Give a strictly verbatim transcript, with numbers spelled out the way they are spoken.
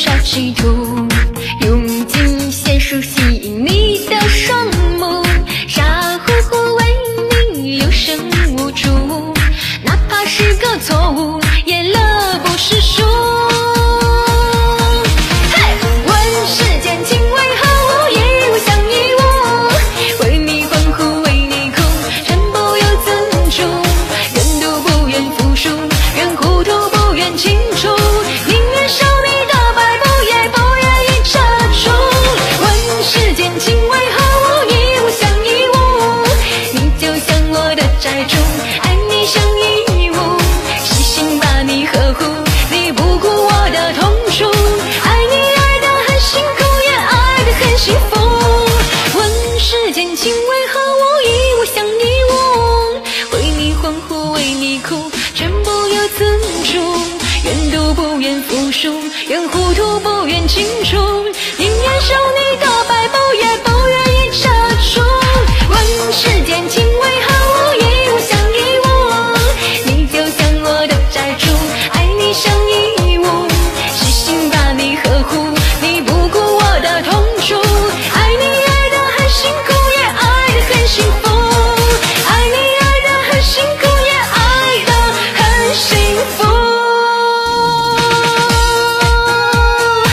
少企图，用尽仙术吸引你的双目，傻乎乎为你有声无主，哪怕是个错误，也乐不识数。爱你像义务，细心把你呵护，你不顾我的痛楚，爱你爱得很辛苦，也爱得很幸福。问世间情为何物，义务像义务，为你欢呼为你哭，全不由自主，愿赌不愿服输，愿糊涂不愿清楚，宁愿受你的摆布也不